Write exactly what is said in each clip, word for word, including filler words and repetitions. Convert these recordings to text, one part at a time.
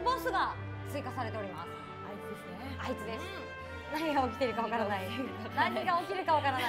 ボスが追加されております。 あいつですね。 あいつです。何が起きてるかわからない。何が起きるかわからない。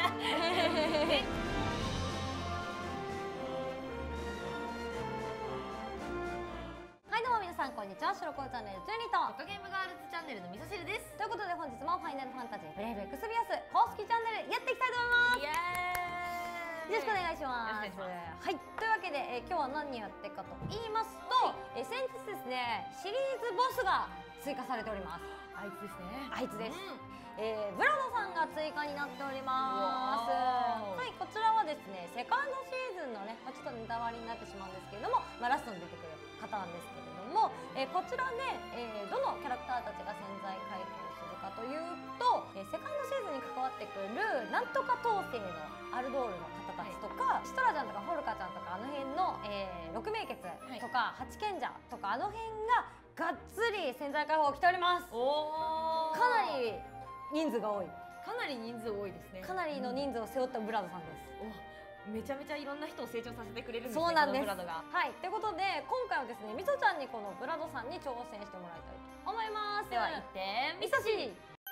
はい、どうも皆さんこんにちは。白子チャンネルじゅうにとホットゲームガールズチャンネルの味噌汁です。 ということで本日もファイナルファンタジーブレイブエクスビアス公式チャンネルやっていきたいと思います。 イエーイ。 よろしくお願いします。はい、というわけで、えー、今日は何やってるかと言いますと、はい、えー、先日ですねシリーズボスが追加されております。 あいつですね。 あいつです、うん、えー、ブラドさんが追加になっております。はい、こちらはですねセカンドシーズンのね、まあ、ちょっとネタバレになってしまうんですけれども、まあ、ラストに出てくる方なんですけれども、えー、こちらで、えー、どのキャラクターたちが潜在回復するかというと、えー、セカンドシーズンに関わってくるなんとか統制のアルドールの方たちとか、はい、シトラちゃんとかホルカちゃんとかあの辺の、えー、六名血とか、はい、八賢者とかあの辺ががっつり潜在解放来ております。おー、かなり人数が多い。 かなり人数多いですね。 かなりの人数を背負ったブラドさんです。 お、めちゃめちゃいろんな人を成長させてくれるんですね。 そうなんです。 ブラドが。 はい、ということで今回はですねみそちゃんにこのブラドさんに挑戦してもらいたいと思います。 では行ってみそし。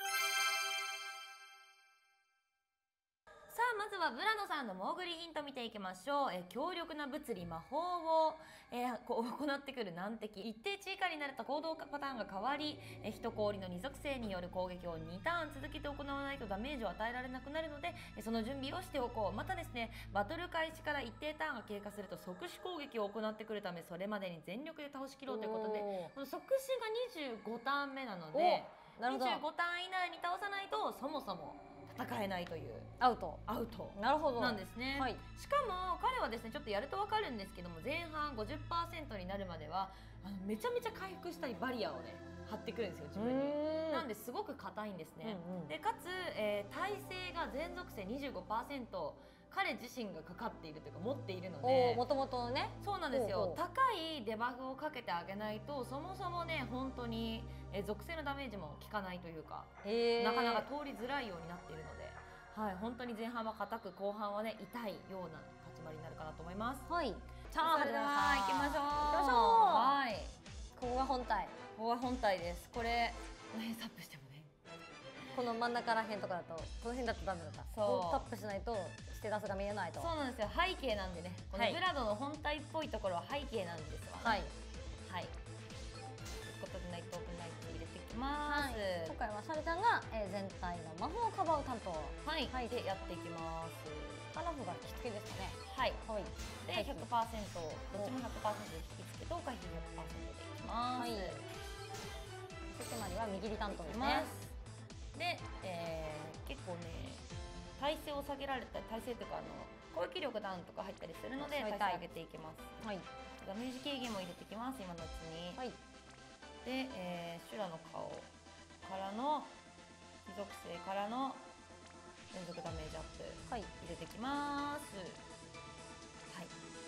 さあまずはブラドさんのモーグリヒント見ていきましょう。え強力な物理魔法を、えー、こう行ってくる難敵、一定値以下になると行動パターンが変わり、え人氷の二属性による攻撃をにターン続けて行わないとダメージを与えられなくなるので、その準備をしておこう。またですねバトル開始から一定ターンが経過すると即死攻撃を行ってくるため、それまでに全力で倒しきろうということで、この即死がにじゅうごターン目なのでにじゅうごターン以内に倒さないとそもそも戦えないというアウトアウトなるほどなんですね。はい、しかも彼はですねちょっとやると分かるんですけども、前半 ごじゅっパーセント になるまではあのめちゃめちゃ回復したりバリアをね張ってくるんですよ自分に。なんですごく硬いんですね。うんうん、でかつ、えー、耐性が全属性 にじゅうごパーセント 彼自身がかかっているというか持っているので、 もともとねそうなんですよ。高いデバフをかけてあげないとそもそもね本当に、えー、属性のダメージも効かないというか、なかなか通りづらいようになっているので、はい、本当に前半は硬く後半はね痛いような始まりになるかなと思います。 はい、 さあそれでは行きましょう。行きましょう。はい、 ここが本体。 ここが本体です。これタップしてもね、 この真ん中ら辺とかだとこの辺だとダメだった。そうタップしないとステータスが見えないと。 そうなんですよ。背景なんでね、このブラドの本体っぽいところは背景なんですわ、ね。はいはい。ということでナイトオープンナイト入れていきます。はい、 今回はシャルちゃんが、えー、全体の魔法をかばう担当、 はい、はい、でやっていきます。 カラフが着付けですかね。 はい、はい、で ひゃくパーセント どっちも ひゃくパーセント で引き付けと回避 ひゃくパーセント でいきます。はい、 そしてまりは右利担当ですね。 で、えー、結構ね耐性を下げられた耐性というかあの攻撃力ダウンとか入ったりするので耐性上げていきます。はい、ダメージ軽減も入れてきます今のうちに。はい、で、えー、修羅の顔からの非属性からの連続ダメージアップ、はい、入れてきます。はい、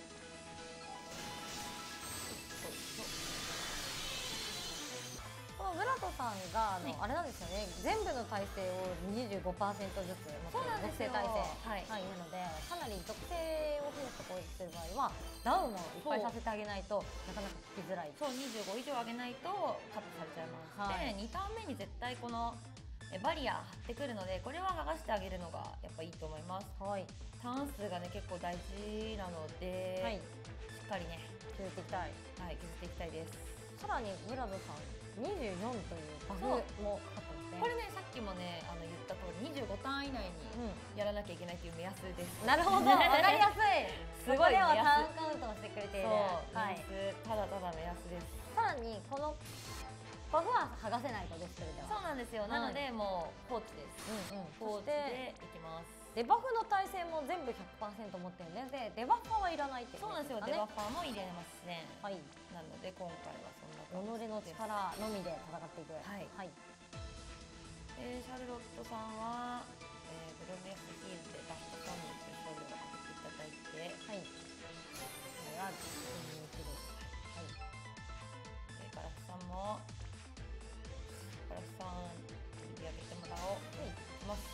このブラドさんがあの、はい、あれなんですよね、全部の耐性を にじゅうごパーセント ずつ持ってる属性耐性、はい、はい、なのでかなり属性を増やして攻撃する場合はダウンをいっぱいさせてあげないとなかなか効きづらい。 そうにじゅうご以上上げないとカットされちゃいます。はい、でにターン目に絶対このバリア張ってくるのでこれは剥がしてあげるのがやっぱいいと思います。はい、ターン数がね結構大事なので、はい、しっかりね削っていきたい。 はい、削っていきたいです。 さらにブラドさんにじゅうよんというバフもかかったんですね。 これねさっきもねあの言った通りにじゅうごターン以内にやらなきゃいけないという目安です。 うん、なるほど、わかりやすい。すごい目安。ターンカウントをしてくれている。 そう、はい、ただただ目安です。 さらにこのバフは剥がせないとですけれど。 そうなんですよ。はい、なのでもう放置です。うんうん、放置でいきます。 デバフの耐性も全部 ひゃくパーセント 持ってるのでデバッファーはいらないっていうことですかね。 そうなんですよ。デバッファーも入れません。はい。なので今回はそんな感じです。 己の力のみで戦っていく。はい。はい。 えー、シャルロットさんは、えー、ブロメスヒールでバストサムという勝利をかけていただいて、はい。これはじゅうにです。はい。でガラフさんもガラフさん指上げてもらおう。はい。いきます。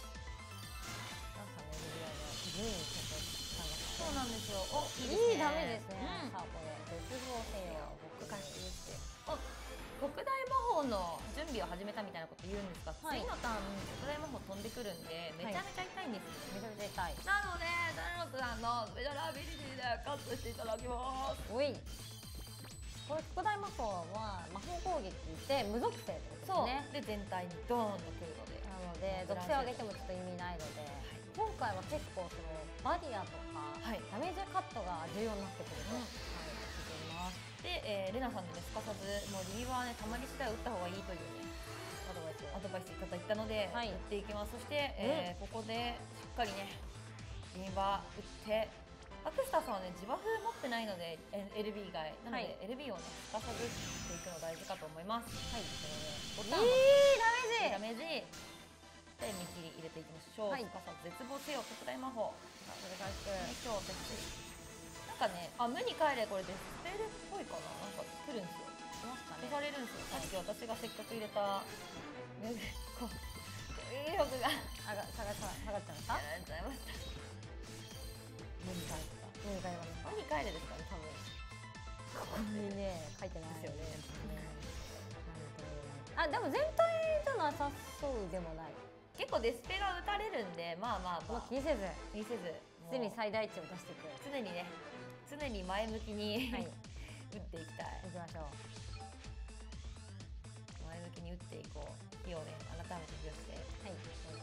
じゅうにちょっとそうなんですよ。お、いいですね。 いいダメですね。さあこれ絶望性を僕かしして。お、 国大魔法の準備を始めたみたいなこと言うんですが、 はい次のターン国大魔法飛んでくるんでめちゃめちゃ痛いんです、 めちゃめちゃ痛い。 なのでダルノスさんのスペシャルアビリティでカットしていただきます。 おい。これ国大魔法は魔法攻撃で無属性ってことそうですね。 で全体にドーンとくるので、 なので属性を上げてもちょっと意味ないので、今回は結構そのバリアとか、 はいダメージカットが重要になってくると、 うんはい、聞いています。 で、えー、レナさんにねすかさずもうリーバーねたまり次第打った方がいいというねアドバイスを。 アドバイスいただいたので、 はい打っていきます。そして、えーここでしっかりねリーバー打って、アクスターさんはね自バフ持ってないので エルビー 以外なので、 はいエルビー をねすかさず打っていくの大事かと思います。 はい。 ボいいタンダメージ。 ダメージで見切り入れていきましょう。 はいすかさず絶望せよ特大魔法。 あこれ回復。 今日設置なんかね、あ無に帰れこれデスペルっぽいかな、なんか来るんですよ。 しますかね。 消されるんですよ。さっき私がせっかく入れたねこう威力があが下が下が下がっちゃいました。 やられちゃいました。無に帰った。 無に帰りました。 無に帰れですかね、多分。 ここにね書いてないですよね。 あでも全体じゃなさそうでもない。 結構デスペが打たれるんで、まあまあまあもう気にせず気にせず、 常に最大値を出していく。 常にね、常に前向きに、 はい。 打っていきたい。 行きましょう。 前向きに打っていこう。火をね、改めて付与して。 はい。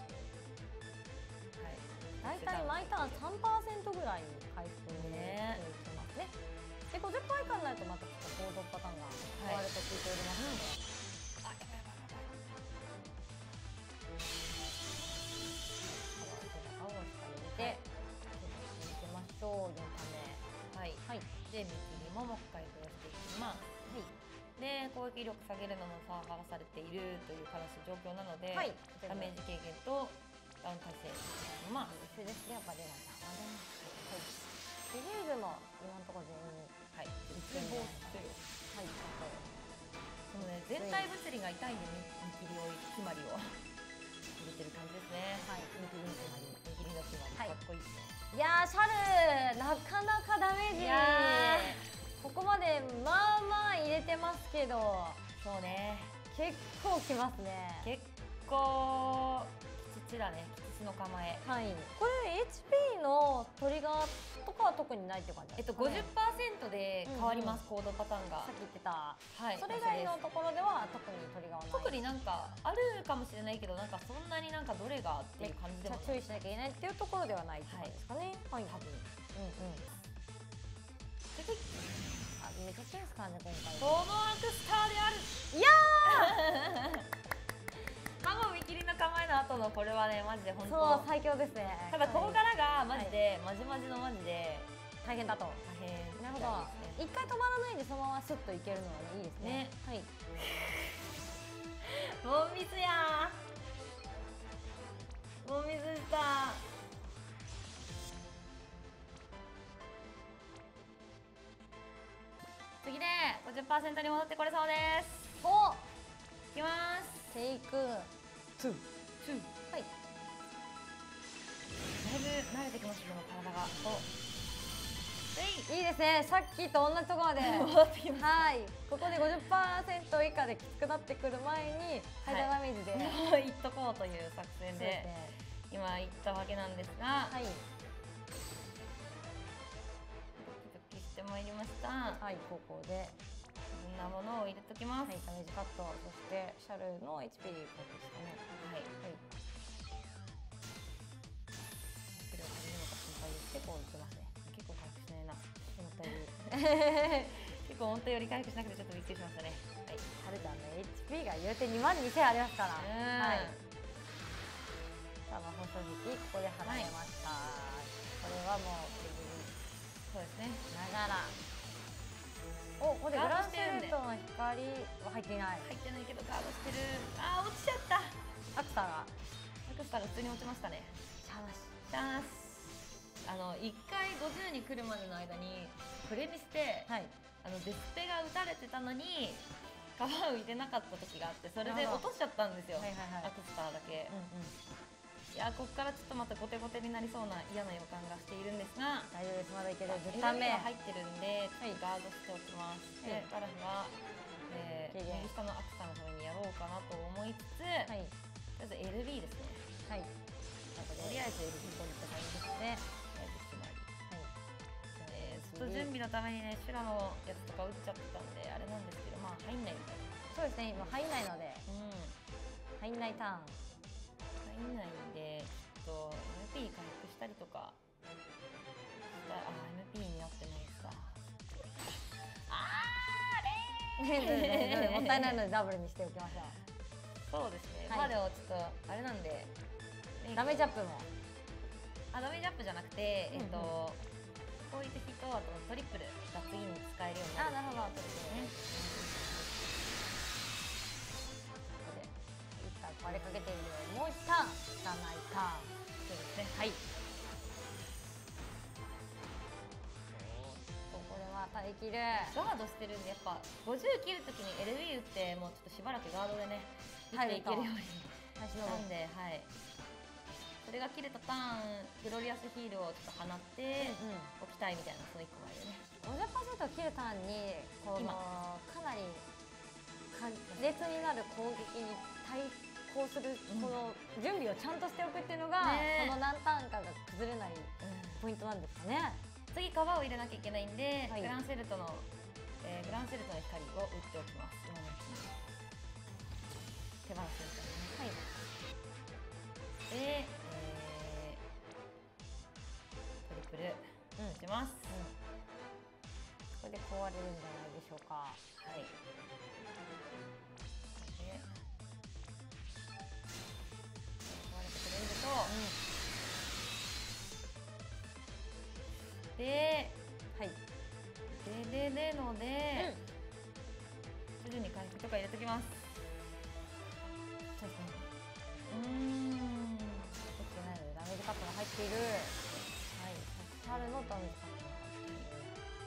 はい。 大体毎ターンさんパーセントぐらい回復していねきますね。でごじゅっパーセント以下になるとまたちょっと行動パターンが変わると聞いておりますので。 あ、やばいやばいやばい。 青をしっかり入れて、いきましょう。よんターン目。 はい。 はい。 で、見切りももう一回増やしていきます。 はい。 で、攻撃力下げるのもさがされているという悲しい状況なので、 はい。 ダメージ軽減とダウン耐性します。 一緒ですね。やっぱ出ないな。はい。シリーズも今のところ全員。 はい。 一点で絶望してる。 はい。 このね、全体物理が痛いんで、見切りを、決まりを入れてる感じですね。 はい。見切りに決まり。 見切りの決まり、 はいかっこいいですね。 いやーシャルなかなかダメージ。 いやここまでまあまあ入れてますけど、 そうね。 結構きますね。 結構吉地だね。吉地の構え。 はい。これ エイチピー のトリガーとかは特にないって感じえっとですかね。 ごじゅっパーセントで変わります、行動パターンが。 さっき言ってた。 はい。 それ以外のところでは特にトリガーはない。 特になんかあるかもしれないけど、なんかそんなになんかどれがっていう感じでもめっちゃ注意しなきゃいけないっていうところではないって感じですかね。はい。 多分。 うんうん。あめっちゃ強いですからね今回。 そのアクスターである。 いやカモ見切りの構えの後のこれはねマジで本ー。 当。 そう最強ですね。 ただここはいからがマジで、マジマジのマジで大変だと。 大変なるほど。一回止まらないでそのままスッといけるのはねいいですね。 ねはい。 もう水やー。もう水した。次で ごじゅっパーセント に戻ってこれそうです。 お。 いきますテイクツー。 ツー。 はい。 だいぶ慣れてきましたね体が。おいいですね。さっきと同じところまで。 戻ってきました。 はい。ここで ごじゅっパーセント 以下できつくなってくる前にハイダーダメージで。 もういっとこうという作戦そうですでね。 今いったわけなんですが、 はい。 ドキドキしてまいりました。 はい。ここで。 こんなものを入れときます。 はい。ダメージカット。そしてシャルの エイチピー カットですかね。 はい。 はい。 それを始めるのか心配です。結構打ってますね。結構回復しないな。思ったより。結構思ったより回復しなくてちょっとびっくりしましたね。はい。 はるちゃんね エイチピー が言うてにまんにせんありますから。はい。さあ魔法正直ここで離れました。これはもうそうですね。 ながら。お、ここでグランシェルトの光は入っていない。 入ってないけどガードしてる。あー落ちちゃった。 アクサが。 アクスターが普通に落ちましたね。 シャワシ。 チャンス。あのいっかいごじゅうに来るまでの間にプレミスで、 はい。 あのデスペが打たれてたのに皮を入れなかった時があって、それでなるほど落としちゃったんですよ。 はいはいはいアクスターだけ。 うんうん。 いやここからちょっとまたゴテゴテになりそうな嫌な予感がしているんですが、 大丈夫です。まだいける。 エルビーじゅうターン目。 が入ってるんで、 はいガードしておきます。 はいでガラフが、ええー、 軽減右下のアクサのためにやろうかなと思いつつ、 はい。 とりあえず エルビー ですね。 はい。 とりあえず エルビーこういった感じですね。 とりあえず決まり。 はい。 えー、ずっと準備のためにね、修羅のやつとか打っちゃってたんで、あれなんですけど、まあ入んないみたいな。 そうですね、今入んないので、 うん。 入んないターン。 入んないんで、ちょっと エムピー 回復したりとか。したあ、エムピー になってないですか。あーれーもったいないのでダブルにしておきましょそうですね。 はいまあでもちょっとあれなんで。 う。ダメージアップも。 あ、ダメージアップじゃなくて、えっと、 うんうん攻撃的とあとトリプルが次に使えるようになあ、 る。 なるほど。トリプルね。ここで一回壊れかけているよ。もう一ターン。引かないターン。 そうですね。 はい。ここでは耐えきる。 ガードしてるんでやっぱごじゅう切るときに エルビー 打ってもうちょっとしばらくガードでね生きていけるようになんで、はい。それが切れたターングロリアスヒールをちょっと放っておきたいみたいなそのいっこまでね。 ごじゅっパーセント 切るターンにこの今かなり過烈になる攻撃に対抗するこの準備をちゃんとしておくっていうのが、 ねこの何ターンかが崩れないポイントなんですかね。 次カバーを入れなきゃいけないんで、 はいグランセルトの、えー、グランセルトの光を打っておきます。今のうちに手放しですからね。はい。で、えー、トリプルうん、 打ちます。 これで壊れるんじゃないでしょうか。 はい。で、壊れてくれると、で、 はい。 でででので、徐々に回復とか入れときます。 そうですね。 うーん。 入ってないのでダメージカットが入っている。はい。猿のダメージカットが入っている。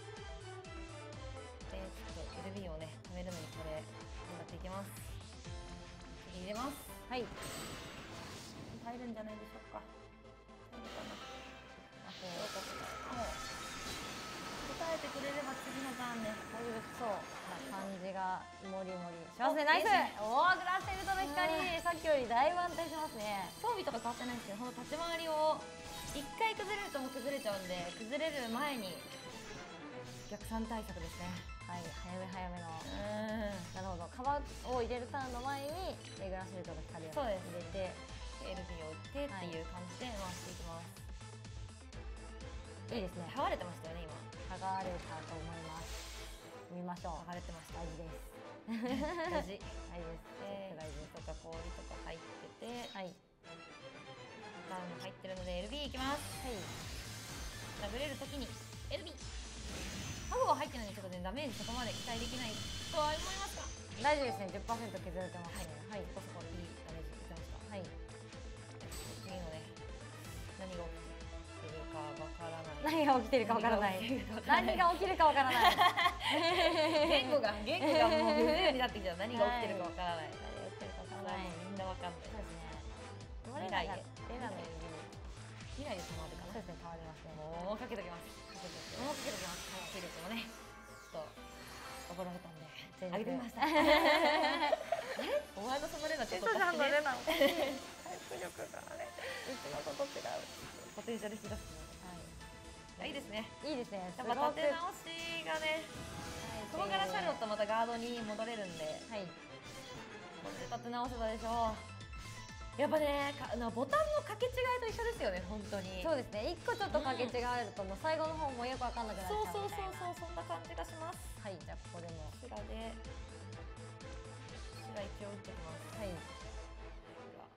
で、ちょっと エルビー をね、貯めるのにこれ使っていきます。次入れます。 はい。 耐えるんじゃないでしょうか。耐えるかな。あ、そうか。もう答えてくれれば次のターンね。 大丈夫そうな感じがもりもりしますね。ナイス。おお、グラセルトの光、さっきよりだいぶ安定しますね。 装備とか変わってないんですけど、この立ち回りを一回崩れるともう崩れちゃうんで、崩れる前に逆算対策ですね。 はい、早め早めの。 うん。 なるほど。カバーを入れるターンの前にグラセルトの光を入れて、 エルビー を打ってっていう感じで回していきます。 いいですね。 剥がれてましたよね今。 剥がれたと思います。見ましょう。 剥がれてました。 大事です。 大事。 大事です。 えー、 大事です。 とか氷とか入ってて、 はい。 ダウンも入ってるので エルビー いきます。 はい。 殴れるときに エルビー。ハグは入ってないのでちょっとねダメージそこまで期待できないとは思いますが。 大丈夫ですね。じゅっパーセント 削れてますね。はい。 そこそこいいダメージ出てました。 はい。 次のね何が起きてるかわからない。 何が起きてるかわからない。何が起きるかわからない。 言語が言語がもう不自由になってきちゃう。何が起きてるかわからない。 何が起きてるかわからない。 みんなわかんない。 そうですね。 未来へ。 レナの指。 未来で止まるかな。 そうですね。変わりますね。 もうかけときます。かけときます。もうかけときます。はい。勢力もね。ちょっと怒られたんで上げてみました。え？お前のそのレナちょっとおかしくね。回復力がね。うちの子と違う。ポテンシャル引き出すの。はい。いいですね。 いいですね。 やっぱ立て直しがね。そこからシャルロットまたガードに戻れるんで。はい。これで立て直せたでしょう。やっぱね、かなボタンの掛け違いと一緒ですよね、本当に。 そうですね。一個ちょっと掛け違えると、もう最後の方もよくわかんなくなっちゃうみたいな。 そうそうそうそう、そんな感じがします。 はい、じゃあここでも。 シュラで。シュラ一応打ってきます。はい。シュラ。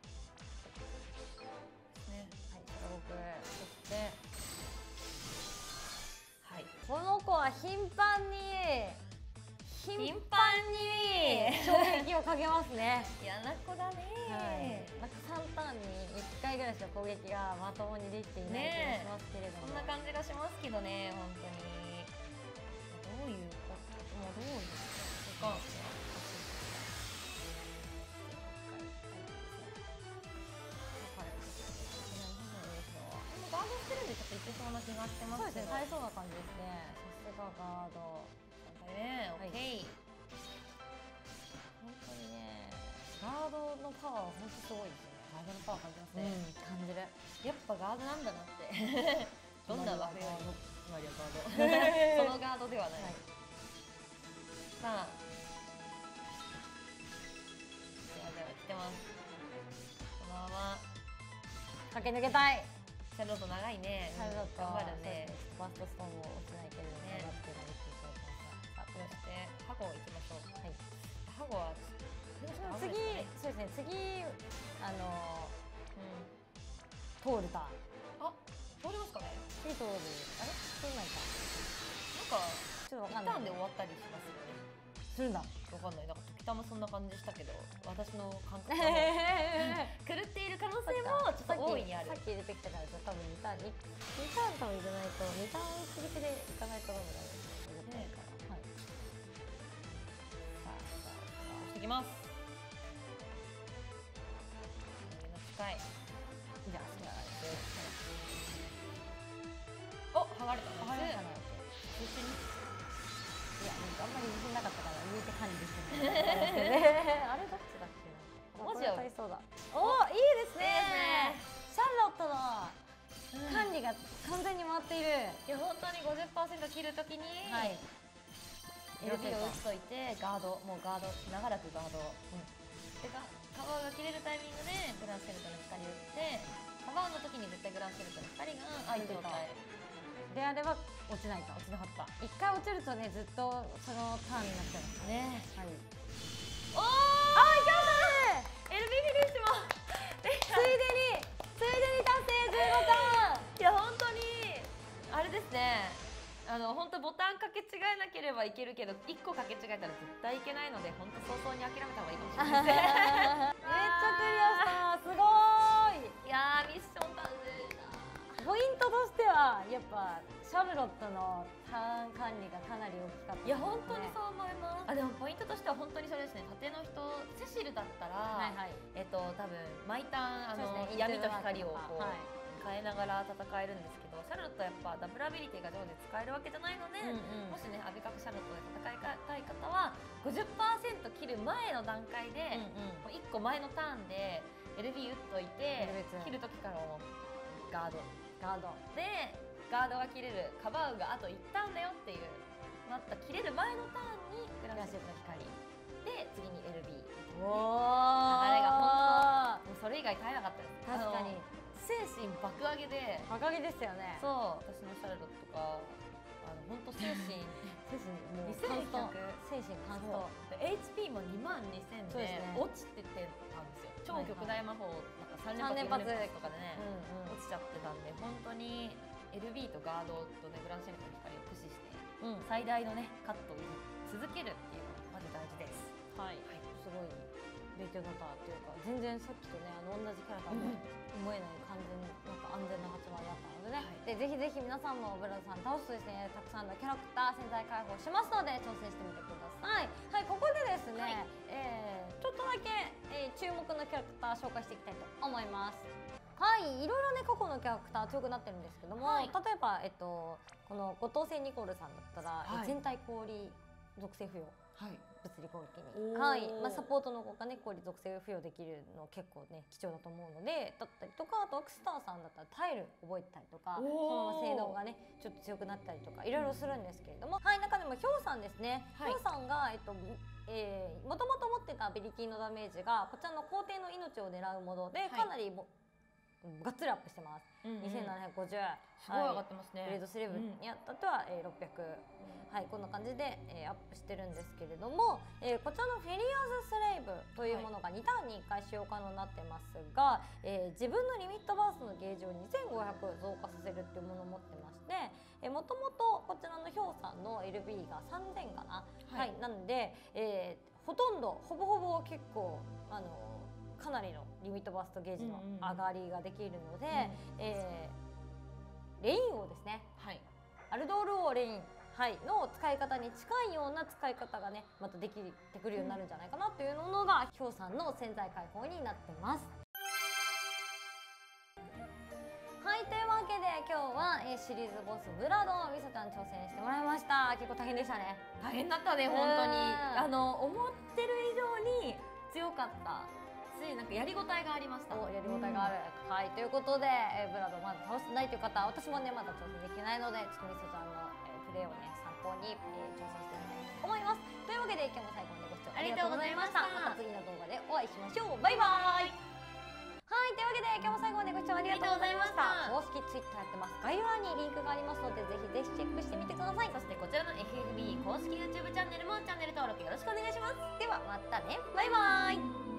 ね。 はい、シュラ僕。そして。 はい。 この子は頻繁に。 頻繁に衝撃をかけますね。 嫌な子だね。 はい。なんかさんターンにいっかいぐらいしか攻撃がまともにできていない気がしますけれども。 そんな感じがしますけどね、本当に。どういうこと？もうどういうことか。ガードしてるんでちょっといけそうな気がしてますけど。そうですね、 耐えそうな感じですね。さすがガード。 ね、オッケー。 本当にね、ガードのパワーは本当すごいですよね。ガードのパワー感じますね。 うん、感じる。 やっぱガードなんだなってどんな和風よりもつまりはガードそのガードではない、はい、さあじゃあじゃあ来てます。このまま駆け抜けたい。 シャルロット長いね。 シャルロット頑張るね。 バストストーンを落ちないけどね。頑張って投げていこうと思います。 そしてハゴ行きましょう。はい。ハゴは次、そうですね。次あのトールタ。 あ、通りますかね。 次トール。あれ？通らないか。 なんかちょっとわかんない。一旦で終わったりしますよね。 するんだ。 わかんない。なんか時たまそんな感じしたけど、私の感覚が狂っている可能性もちょっと大いにある。 さっき入れてきたから多分にターンにターン多分入れないとにターン続けでいかないと思うんだよね。はい。さあさあさあしてきます。近い。 じゃあじゃあお、剥がれた。 剥がれたな。いや、あんまり自信なかったから言うて管理できてないあれどっちだっけな。 もしやそうだ。お、いいですね。シャルロットの管理が完全に回っている。 いや本当に ごじゅっパーセント 切るときに、はい、エルビー を打ちといてガード、もうガード長らくガード、うん、でかカバーが切れるタイミングでグランシェルトの光を打ってカバーの時に絶対グランシェルトの光が相手を耐える。 であれば落ちないと。 落ちなかった。 一回落ちるとね、ずっとそのターンになっちゃいますね。はい。 おお。 あ、いきましたね。エルビー フィニッシュもついでについでに達成じゅうごターン。 いや本当にあれですね。あの本当ボタンかけ違えなければいけるけど、いっこかけ違えたら絶対いけないので、本当早々に諦めた方がいいかもしれないですね。 めっちゃクリアした。すごーい。 いやーミッション達成だ。 ポイントとしてはやっぱシャルロットのターン管理がかなり大きかった、ね、 いや本当にそう思います。あでもポイントとしては本当にそれですね。縦の人セシルだったら、はいはい、えっと多分毎ターンあの、ね、闇と光をこう、はい、変えながら戦えるんですけど、シャルロットはやっぱダブルアビリティが上手で使えるわけじゃないので、うんうん、もしねアビカクシャルロットで戦いたい方は ごじゅっパーセント 切る前の段階で、うんうん、いっこまえのターンで エルビー 打っといて切る時からもガードガードでガードが切れるカバーウがあといちターンだよっていうなった切れる前のターンにグランシェルトの光で次に エルビーおー、 流れが本当もうそれ以外絶えなかったです。 確かに精神爆上げで爆上げですよね。 そう私のシャルロットがあの本当精神精神もうにせんひゃく精神カンストエイチピー もにまんにせんで落ちててたんですよ。超極大魔法なんかさん連発よん連発とかでね、うんうん、落ちちゃってたんで本当に エルビー とガードとねグランシェルトの光を駆使して、うん、最大のねカットを続けるっていうのがまず大事です。 はい、はい、すごい勉強になったっていうか、全然さっきとねあの同じキャラクターで思えない完全なんか安全な発売だったのでね、はい、でぜひぜひ皆さんもブラザーさん倒すとですね、たくさんのキャラクター潜在解放しますので挑戦してみてください。はい、ここでですね、はい、えー、ちょっとだけ、えー、注目のキャラクター紹介していきたいと思います。はい、いろいろね過去のキャラクター強くなってるんですけども、はい、例えば、えっと、この後藤千ニコールさんだったら、はい、全体氷属性付与、はい、物理攻撃に、はい、まあ、サポートの効果ね氷属性付与できるの結構ね貴重だと思うのでだったりとか、あとアクスターさんだったらタイル覚えてたりとか、そのまま性能がねちょっと強くなったりとかいろいろするんですけれども、はい、中でもヒョウさんですね、はい、ヒョウさんがえっとえー、もともと持ってたアビリティのダメージがこちらの皇帝の命を狙うものでかなりも、はい、がっつりアップしてます。うんうん、にせんななひゃくごじゅう、 すごい上がってますね。 グレードスリーブにあったとは、えー、ろっぴゃく、うん、はい、こんな感じで、えー、アップしてるんですけれども、えー、こちらのフェリアーズスレイブというものがにターンにいっかい使用可能になってますが、えー、自分のリミットバーストのゲージをにせんごひゃく増加させるっていうものを持ってまして、えー、もともとこちらのヒョウさんの エルビー がさんぜんかな、はい、はい、なので、えー、ほとんどほぼほぼ結構あのかなりのリミットバーストゲージの上がりができるので、うんうん、えー、レイン王ですね、はい、アルドール王レイン、はい、の使い方に近いような使い方がねまたできてくるようになるんじゃないかなというのが、うん、ヒョウさんの潜在解放になってます。はい、というわわけで今日は、えー、シリーズボスブラドみそちゃん挑戦してもらいました。結構大変でしたね。 大変だったね、本当に。あの思ってる以上に強かったし、なんかやりごたえがありました。 お、やりごたえがある、うん、はい、ということで、えー、ブラドまだ倒してないという方、私もねまだ挑戦できないので、ちょっとみそちゃんの、えー、プレーをね参考に、えー、挑戦してみたいと思います。というわけで今日も最後までご視聴ありがとうございました。また次の動画でお会いしましょう。バイバーイ。はい、というわけで今日も最後までご視聴ありがとうございました。公式ツイッターやってます。概要欄にリンクがありますので、ぜひぜひチェックしてみてください。 そしてこちらの エフエフビー 公式 YouTube チャンネルもチャンネル登録よろしくお願いします。 ではまたね、バイバーイ。